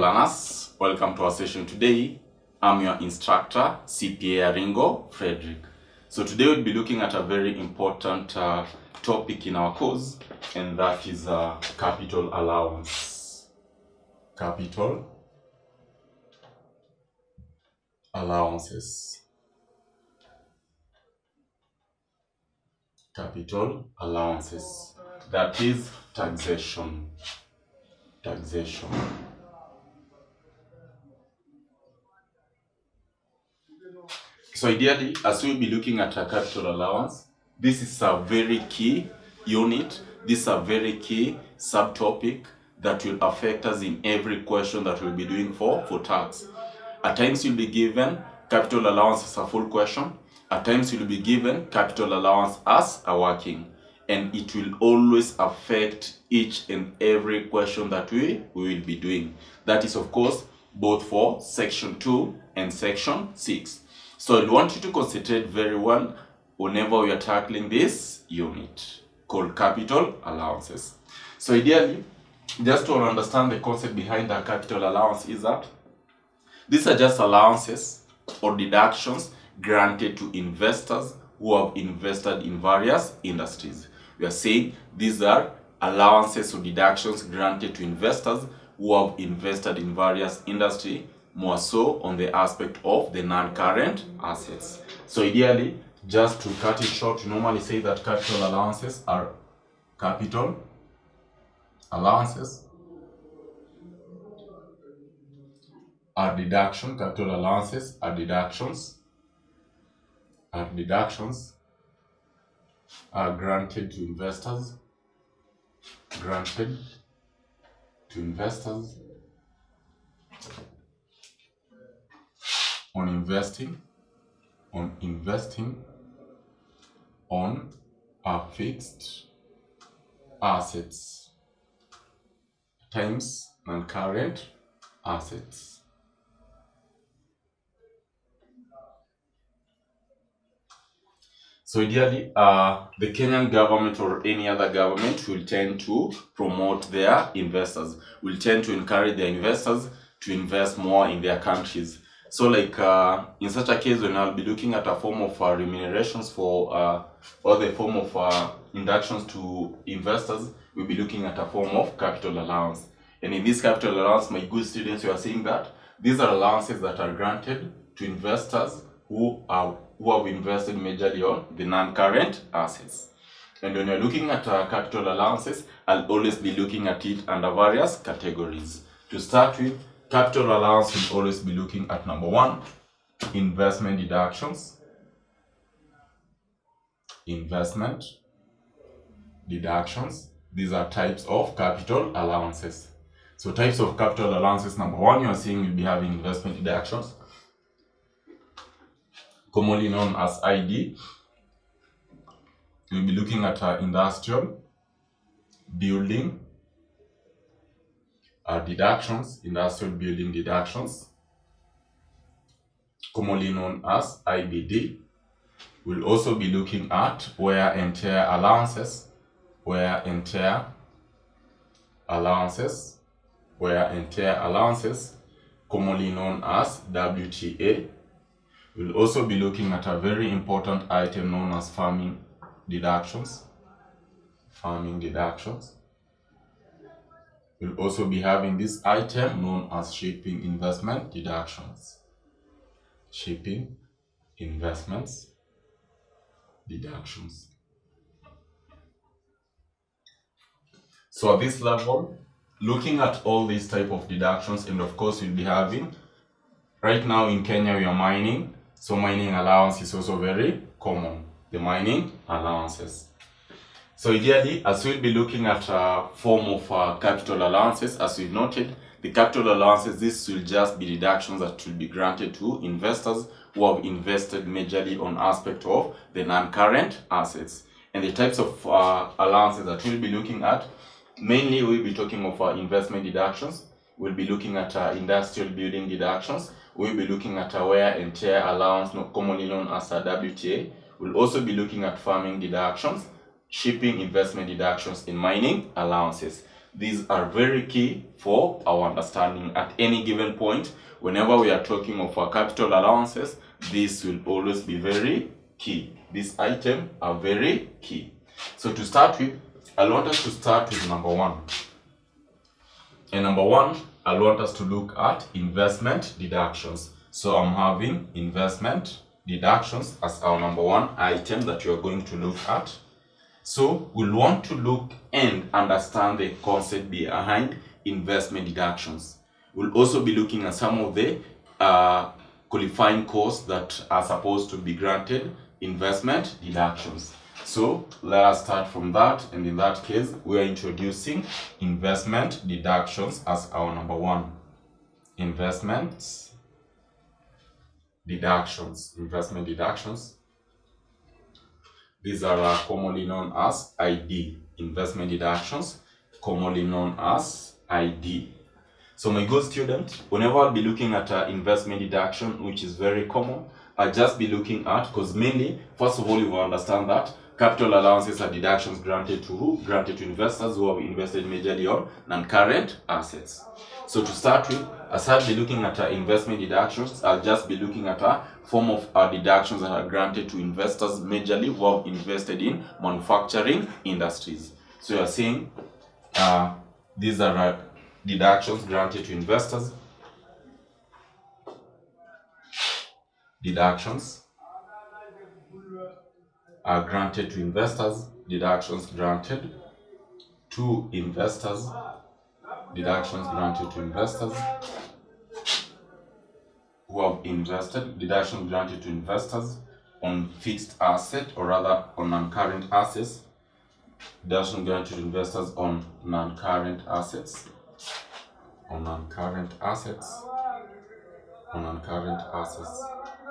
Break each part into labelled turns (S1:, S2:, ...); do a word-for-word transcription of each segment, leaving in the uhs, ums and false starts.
S1: learners, welcome to our session today. I'm your instructor, C P A Aringo Frederick. So today we'll be looking at a very important uh, topic in our course, and that is uh, capital allowance. Capital allowances. Capital allowances. That is taxation. Taxation. So ideally, as we'll be looking at a capital allowance, this is a very key unit. This is a very key subtopic that will affect us in every question that we'll be doing for, for tax. At times you'll be given capital allowance as a full question. At times you'll be given capital allowance as a working. And it will always affect each and every question that we, we will be doing. That is, of course, both for section two and section six. So I want you to concentrate very well whenever we are tackling this unit called capital allowances. So ideally, just to understand the concept behind the capital allowance is that these are just allowances or deductions granted to investors who have invested in various industries. We are saying these are allowances or deductions granted to investors who have invested in various industries, more so on the aspect of the non-current assets. So ideally, just to cut it short, you normally say that capital allowances are capital allowances are deduction, capital allowances are deductions, are deductions are granted to investors, granted to investors on investing, on investing on a fixed assets times non-current assets. So ideally, uh, the Kenyan government or any other government will tend to promote their investors, will tend to encourage their investors to invest more in their countries. So like uh, in such a case, when I'll be looking at a form of uh, remunerations for uh, or the form of uh, inductions to investors, we'll be looking at a form of capital allowance. And in this capital allowance, my good students, you are seeing that these are allowances that are granted to investors who are who have invested majorly on the non-current assets. And when you're looking at uh, capital allowances, I'll always be looking at it under various categories. To start with, capital allowance will always be looking at number one, investment deductions. Investment deductions. These are types of capital allowances. So types of capital allowances, number one, you're seeing you'll be having investment deductions, commonly known as I D. We'll be looking at uh, industrial, building, uh, deductions, industrial building deductions, commonly known as I B D. We'll also be looking at wear and tear allowances, wear and tear allowances, wear and tear allowances, commonly known as W T A. We'll also be looking at a very important item known as farming deductions. Farming deductions. We'll also be having this item known as shipping investment deductions. Shipping investments deductions. So at this level, looking at all these type of deductions, and of course we'll be having, right now in Kenya we are mining. So mining allowance is also very common, the mining allowances. So ideally, as we'll be looking at a form of uh, capital allowances, as we've noted, the capital allowances, this will just be deductions that will be granted to investors who have invested majorly on aspect of the non-current assets. And the types of uh, allowances that we'll be looking at, mainly we'll be talking of uh, investment deductions, we'll be looking at uh, industrial building deductions, we'll be looking at a wear and tear allowance, commonly known as a W T A. We'll also be looking at farming deductions, shipping investment deductions, and mining allowances. These are very key for our understanding at any given point. Whenever we are talking of our capital allowances, this will always be very key. These items are very key. So to start with, I want us to start with number one. And number one, I want us to look at investment deductions. So I'm having investment deductions as our number one item that you are going to look at. So we'll want to look and understand the concept behind investment deductions. We'll also be looking at some of the uh, qualifying costs that are supposed to be granted investment deductions. So let us start from that, and in that case we are introducing investment deductions as our number one. Investments deductions. Investment deductions. These are uh, commonly known as I D. Investment deductions, commonly known as I D. So my good student, whenever I'll be looking at uh, investment deduction, which is very common, I'll just be looking at, because mainly, first of all, you will understand that capital allowances are deductions granted to who? Granted to investors who have invested majorly on non-current assets. So to start with, as I'll be looking at uh, investment deductions, I'll just be looking at a form of uh, deductions that are granted to investors majorly who have invested in manufacturing industries. So you're saying uh, these are uh, deductions granted to investors. Deductions are granted to investors. Deductions granted to investors. Deductions granted to investors who have invested. Deductions granted to investors on fixed asset, or rather on non-current assets. Deductions granted to investors on non-current assets. On non-current assets. On non-current assets.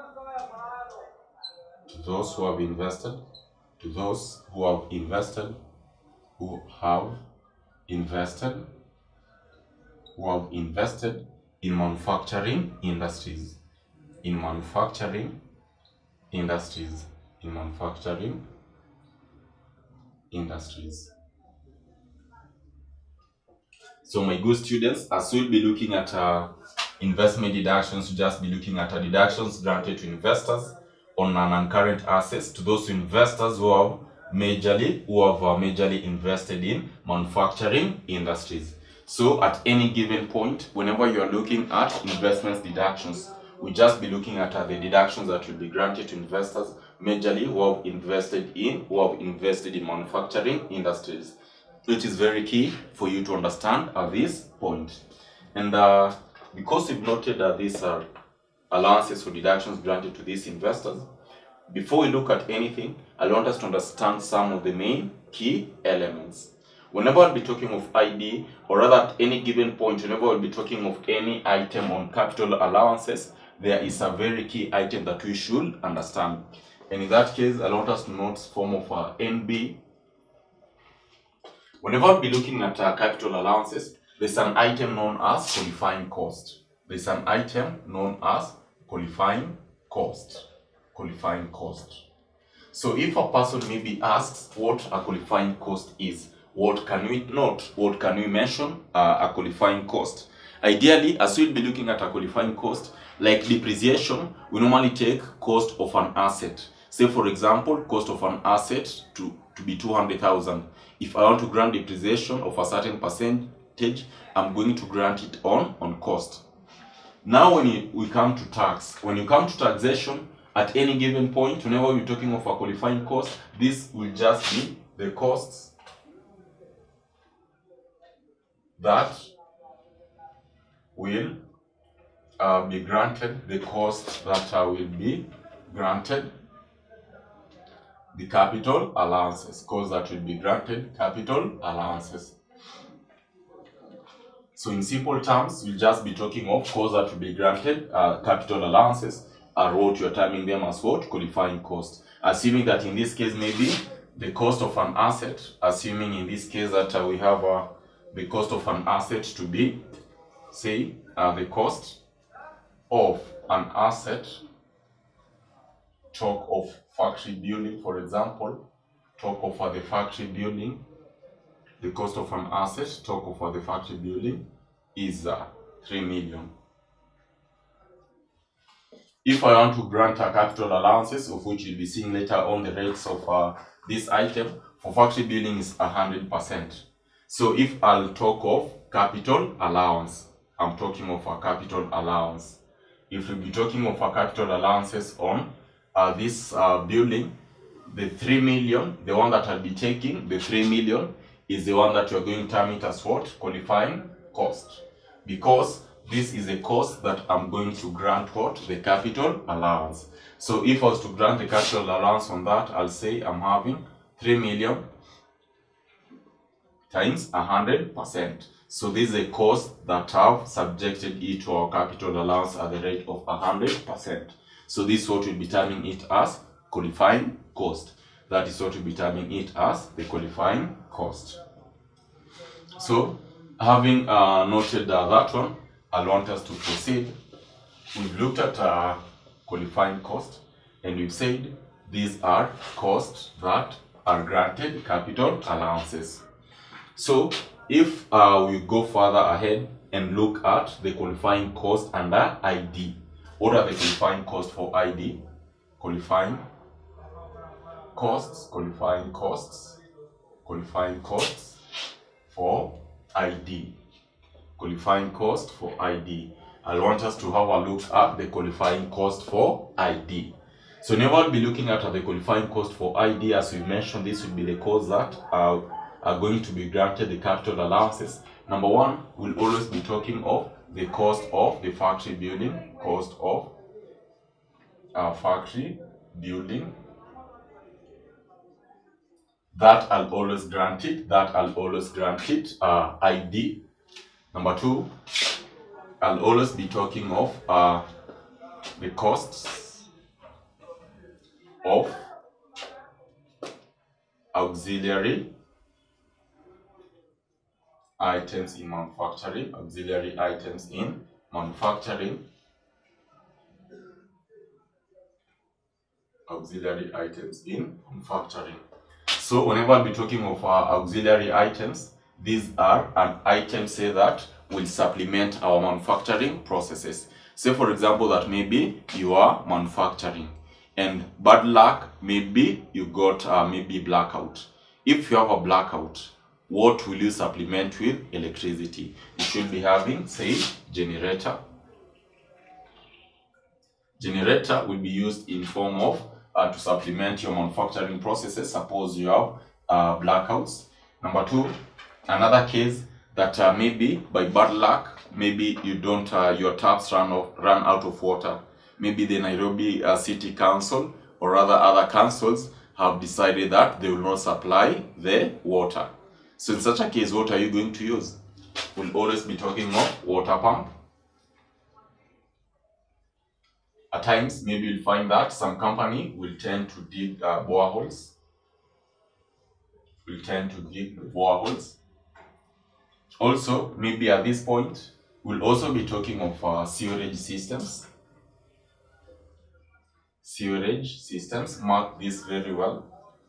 S1: To those who have invested. To those who have invested. Who have invested. Who have invested in manufacturing industries. In manufacturing industries. In manufacturing industries. So my good students, as we'll be looking at uh, investment deductions, we'll just be looking at uh, deductions granted to investors on non-current assets, to those investors who have majorly who have uh, majorly invested in manufacturing industries. So at any given point, whenever you are looking at investment deductions, we'll just be looking at uh, the deductions that will be granted to investors majorly who have invested in who have invested in manufacturing industries. It is very key for you to understand at this point. And uh, because we've noted that these are allowances or deductions granted to these investors, before we look at anything, I want us to understand some of the main key elements. Whenever I'll be talking of I D, or rather at any given point, whenever I'll be talking of any item on capital allowances, there is a very key item that we should understand. And in that case, I want us to note form of uh, N B. Whenever I'll be looking at uh, capital allowances, there's an item known as qualifying cost. There's an item known as qualifying cost. Qualifying cost. So if a person maybe asks what a qualifying cost is, what can we note? What can we mention uh, a qualifying cost? Ideally, as we'll be looking at a qualifying cost, like depreciation, we normally take cost of an asset. Say for example, cost of an asset to, to be two hundred thousand. If I want to grant depreciation of a certain percentage, I'm going to grant it on, on cost. Now when you, we come to tax, when you come to taxation, at any given point, whenever we're talking of a qualifying cost, this will just be the costs that will uh, be granted, the costs that uh, will be granted, the capital allowances, costs that will be granted, capital allowances. So in simple terms, we'll just be talking of costs that will be granted, uh, capital allowances, are what you're terming them as what? Qualifying cost. Assuming that in this case, maybe the cost of an asset, assuming in this case that uh, we have uh, the cost of an asset to be, say, uh, the cost of an asset, talk of factory building, for example, talk of uh, the factory building, the cost of an asset, TOCO for the factory building, is uh, three million. If I want to grant a capital allowances, of which you'll be seeing later on the rates of uh, this item, for factory building is one hundred percent. So if I'll talk of capital allowance, I'm talking of a capital allowance. If we'll be talking of a capital allowances on uh, this uh, building, the three million, the one that I'll be taking, the three million, is the one that you're going to term it as what? Qualifying cost. Because this is a cost that I'm going to grant what? The capital allowance. So if I was to grant the capital allowance on that, I'll say I'm having three million times one hundred percent. So this is a cost that I've subjected it to our capital allowance at the rate of one hundred percent. So this is what we'll be terming it as qualifying cost. That is what we'll be terming it as the qualifying cost. So having uh, noted uh, that one, I want us to proceed. We've looked at uh, qualifying cost, and we've said these are costs that are granted capital allowances. So if uh, we go further ahead and look at the qualifying cost under I D, what are the qualifying costs for I D? Qualifying costs, qualifying costs, qualifying costs for I D. Qualifying cost for I D. I want us to have a look at the qualifying cost for I D. So never will be looking at the qualifying cost for I D. As we mentioned, this will be the costs that are, are going to be granted the capital allowances. Number one, we'll always be talking of the cost of the factory building, cost of a factory building. That I'll always grant it, that I'll always grant it uh, I D. Number two, I'll always be talking of uh, the costs of auxiliary items in manufacturing, auxiliary items in manufacturing, auxiliary items in manufacturing. So whenever I'll be talking of uh, auxiliary items, these are an item, say, that will supplement our manufacturing processes. Say for example that maybe you are manufacturing and bad luck, maybe you got uh, maybe blackout. If you have a blackout, what will you supplement with? Electricity. You should be having, say, generator. Generator will be used in form of uh, to supplement your manufacturing processes. Suppose you have uh, blackouts. Number two, another case that uh, maybe by bad luck, maybe you don't, uh, your taps run off, run out of water. Maybe the Nairobi uh, City Council or other other councils have decided that they will not supply the water. So in such a case, what are you going to use? We'll always be talking of water pump. At times, maybe you'll find that some company will tend to dig uh, boreholes. Will tend to dig boreholes. Also, maybe at this point, we'll also be talking of uh, sewerage systems. Sewerage systems, mark this very well.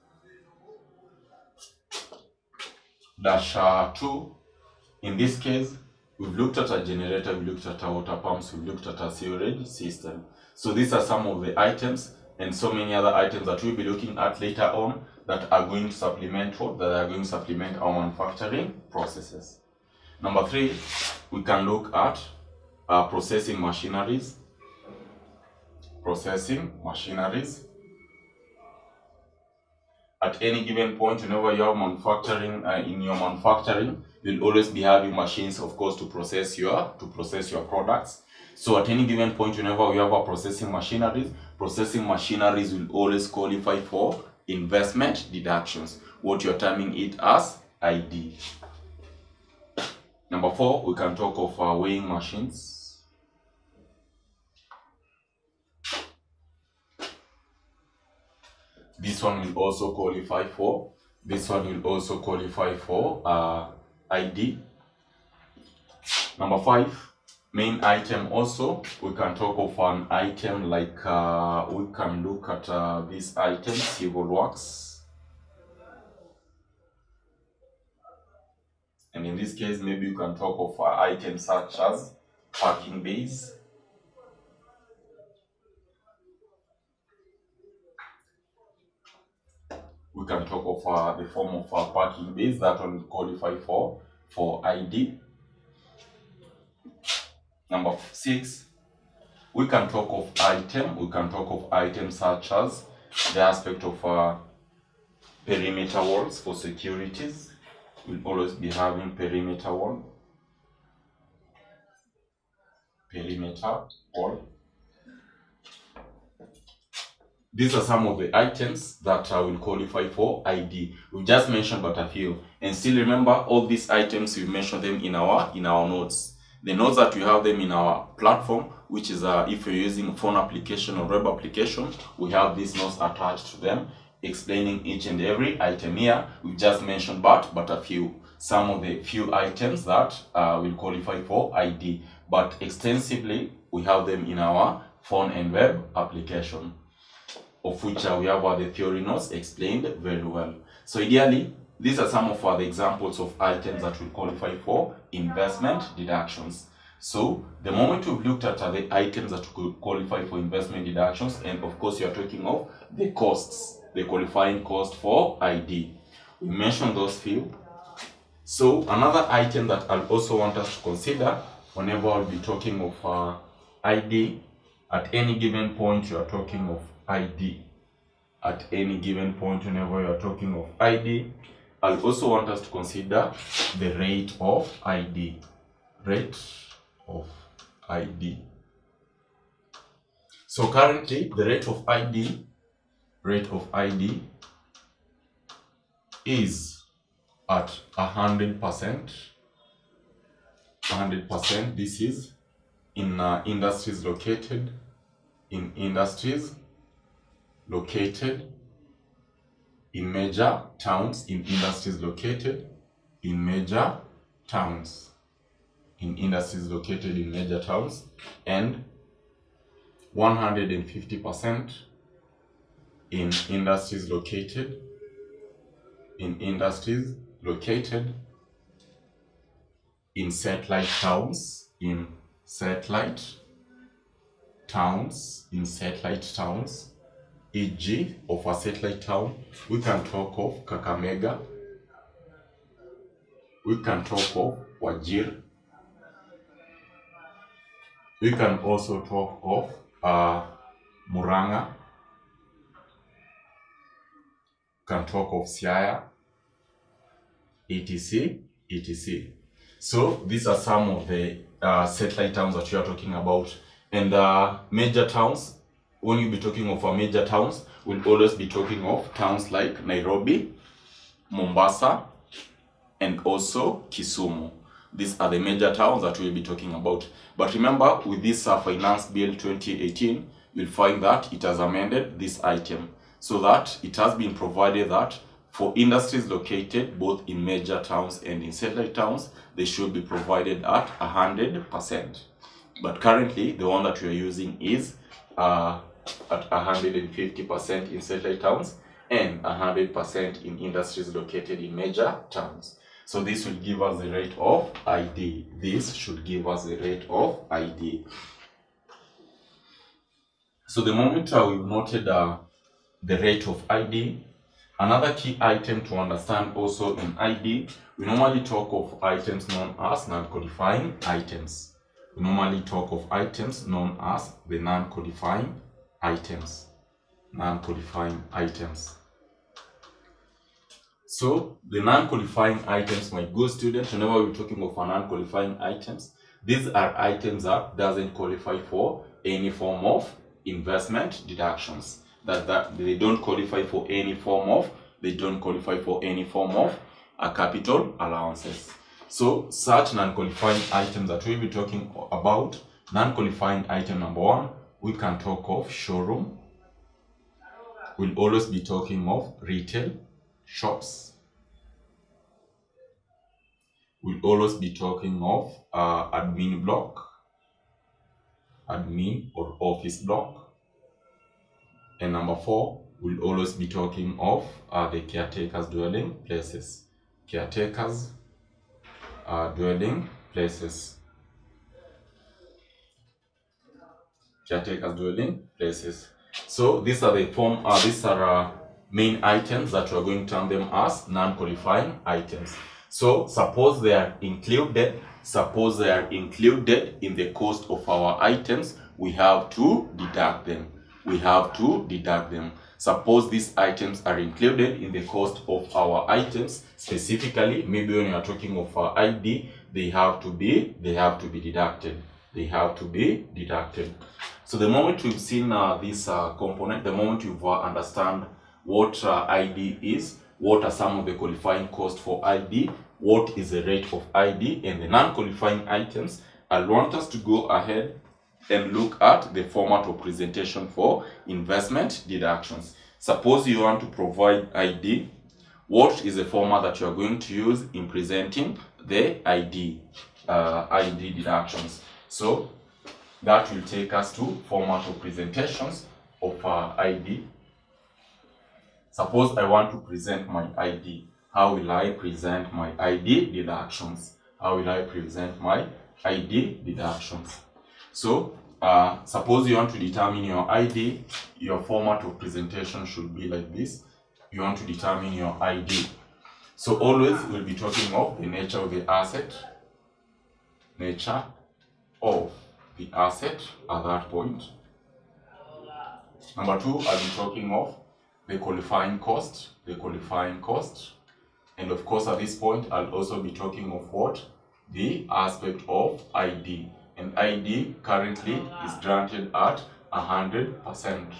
S1: Dash uh, two, in this case, we've looked at a generator, we've looked at our water pumps, we've looked at a sewerage system. So these are some of the items and so many other items that we'll be looking at later on that are going to supplement what? That are going to supplement our manufacturing processes. Number three, we can look at uh, processing machineries. Processing machineries. At any given point, whenever you have manufacturing uh, in your manufacturing, you'll always be having machines, of course, to process your to process your products. So at any given point, whenever we have a processing machineries, processing machineries will always qualify for investment deductions, what you're terming it as I D. Number four, we can talk of uh, weighing machines. This one will also qualify for, this one will also qualify for uh, I D. Number five, main item also, we can talk of an item like, uh, we can look at uh, this item, civil works. And in this case, maybe you can talk of uh, items such as parking bays, we can talk of uh, the form of uh, parking bays that one will qualify for for I D. Number six, we can talk of item. We can talk of items such as the aspect of uh, perimeter walls for securities. We'll always be having perimeter wall. Perimeter wall. These are some of the items that uh, will qualify for I D. We just mentioned but a few, and still remember all these items. We mentioned them in our in our notes. The notes that we have them in our platform, which is uh, if you're using phone application or web application, we have these notes attached to them, explaining each and every item here. We just mentioned but but a few, some of the few items that uh, will qualify for I D. But extensively, we have them in our phone and web application, of which uh, we have uh, the theory notes explained very well. So ideally, these are some of uh, the examples of items that will qualify for investment deductions. So the moment we've looked at uh, the items that could qualify for investment deductions, and of course you're talking of the costs, the qualifying cost for I D. We mentioned those few. So another item that I'll also want us to consider whenever I'll be talking of uh, I D, at any given point you are talking of I D. At any given point whenever you are talking of I D, I'll also want us to consider the rate of I D. Rate of I D. So currently the rate of I D, rate of I D is at a hundred percent. Hundred percent. This is in uh, industries located in industries located in major towns, in industries located in major towns, in industries located in major towns, and one hundred fifty percent in industries located in industries located in satellite towns, in satellite towns, in satellite towns. for example, of a satellite town, we can talk of Kakamega, we can talk of Wajir, we can also talk of uh, Muranga, can talk of Siaya, et cetera, et cetera. So these are some of the uh, satellite towns that we are talking about. And uh, major towns, when you be talking of uh, major towns, we'll always be talking of towns like Nairobi, Mombasa, and also Kisumu. These are the major towns that we'll be talking about. But remember, with this uh, Finance Bill twenty eighteen, you'll find that it has amended this item, so that it has been provided that for industries located both in major towns and in satellite towns, they should be provided at one hundred percent. But currently, the one that we are using is uh, at one hundred fifty percent in satellite towns and one hundred percent in industries located in major towns. So this will give us the rate of I D. This should give us the rate of I D. So the moment uh, we've noted uh, the rate of I D, another key item to understand also in I D, we normally talk of items known as non-qualifying items. We normally talk of items known as the non-qualifying items. Non-qualifying items. So the non-qualifying items, my good students, whenever we're talking of non-qualifying items, these are items that doesn't qualify for any form of investment deductions. That, that they don't qualify for any form of, they don't qualify for any form of uh, capital allowances. So such non-qualifying items that we'll be talking about, non-qualifying item number one, we can talk of showroom. We'll always be talking of retail shops. We'll always be talking of uh, admin block, admin or office block. And number four, we'll always be talking of uh, the caretakers dwelling places. Caretakers uh, dwelling places. Caretakers dwelling places. So these are the form. Uh, these are uh, main items that we are going to term them as non-qualifying items. So suppose they are included. Suppose they are included in the cost of our items. We have to deduct them. We have to deduct them. Suppose these items are included in the cost of our items. Specifically, maybe when you are talking of our I D, they have to be they have to be deducted. They have to be deducted. So the moment we've seen uh, this uh, component, the moment you've uh, understand what uh, I D is, what are some of the qualifying costs for I D, what is the rate of I D, and the non-qualifying items, I want us to go ahead and look at the format of presentation for investment deductions. Suppose you want to provide I D, what is the format that you are going to use in presenting the I D, uh, I D deductions? So that will take us to format of presentations of uh, I D. Suppose I want to present my I D. How will I present my I D deductions? How will I present my I D deductions? So uh, suppose you want to determine your I D, your format of presentation should be like this. You want to determine your I D. So always we'll be talking of the nature of the asset, nature of the asset at that point. Number two, I'll be talking of the qualifying cost, the qualifying cost. And of course, at this point, I'll also be talking of what? The aspect of I D. And I D currently is granted at one hundred percent.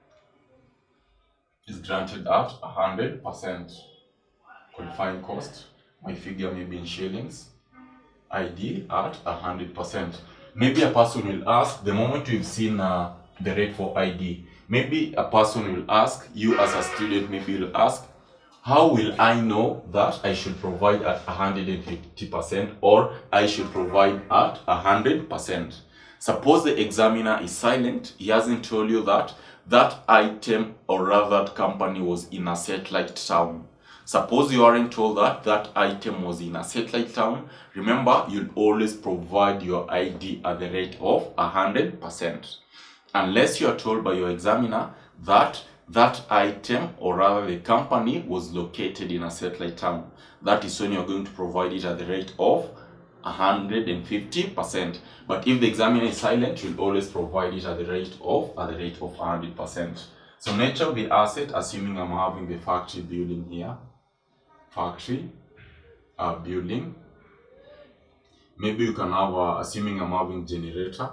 S1: Is granted at one hundred percent. Qualifying cost, my figure may be in shillings. I D at one hundred percent. Maybe a person will ask, the moment we've seen uh, the rate for I D, maybe a person will ask, you as a student, maybe will ask, how will I know that I should provide at one hundred fifty percent or I should provide at one hundred percent? Suppose the examiner is silent, he hasn't told you that that item or rather that company was in a satellite town. Suppose you aren't told that that item was in a satellite town, remember you'll always provide your I D at the rate of one hundred percent. Unless you are told by your examiner that that item or rather the company was located in a satellite town. That is when you're going to provide it at the rate of one hundred fifty percent. But if the examiner is silent, you'll always provide it at the rate of at the rate of one hundred percent. So nature of the asset, assuming I'm having the factory building here. Factory uh, building. Maybe you can have, uh, assuming I'm having generator.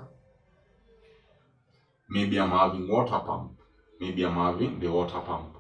S1: Maybe I'm having water pump. Maybe I'm having the water pump.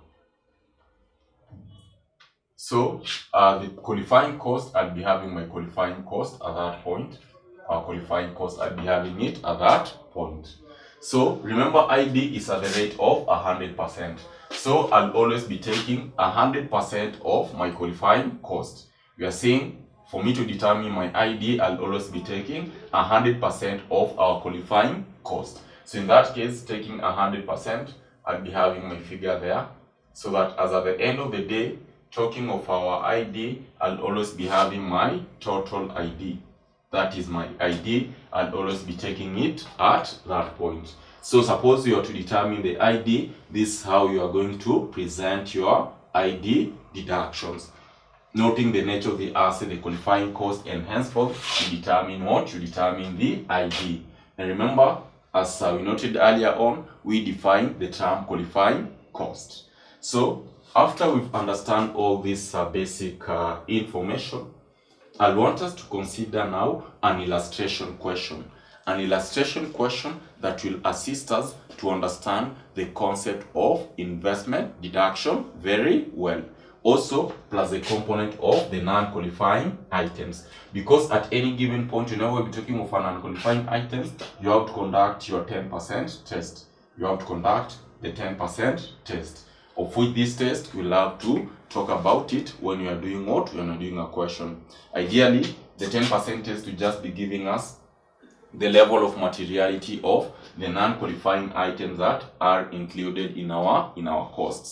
S1: So uh, the qualifying cost, I'll be having my qualifying cost at that point. Our qualifying cost, I'll be having it at that point. So remember, I D is at the rate of one hundred percent. So I'll always be taking one hundred percent of my qualifying cost. We are saying for me to determine my I D, I'll always be taking one hundred percent of our qualifying cost. So in that case, taking one hundred percent, I'll be having my figure there. So that as at the end of the day, talking of our I D, I'll always be having my total I D. That is my I D. I'll always be taking it at that point. So suppose you are to determine the I D, this is how you are going to present your I D deductions. Noting the nature of the asset, the qualifying cost, and henceforth you determine what? You determine the I D. And remember, as uh, we noted earlier on, we define the term qualifying cost. So after we've understand all this uh, basic uh, information, I want us to consider now an illustration question. An illustration question that will assist us to understand the concept of investment deduction very well. Also, plus the component of the non-qualifying items. Because at any given point, whenever we'll be talking of non-qualifying items, you have to conduct your ten percent test. You have to conduct the ten percent test. Of which this test, we'll have to talk about it when you are doing what? When you are doing a question. Ideally, the ten percent test will just be giving us the level of materiality of the non-qualifying items that are included in our in our costs.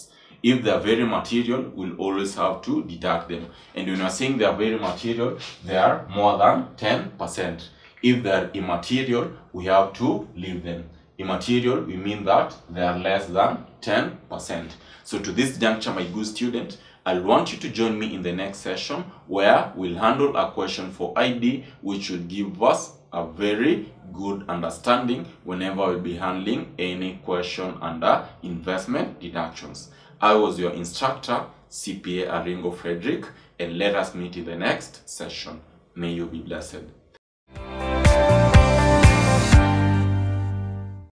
S1: If they are very material, we'll always have to deduct them. And when we are saying they are very material, they are more than ten percent. If they are immaterial, we have to leave them. Immaterial, we mean that they are less than ten percent. So to this juncture, my good student, I want you to join me in the next session where we'll handle a question for I D, which will give us a very good understanding whenever we'll be handling any question under investment deductions. I was your instructor, C P A Aringo Frederick, and let us meet in the next session. May you be blessed.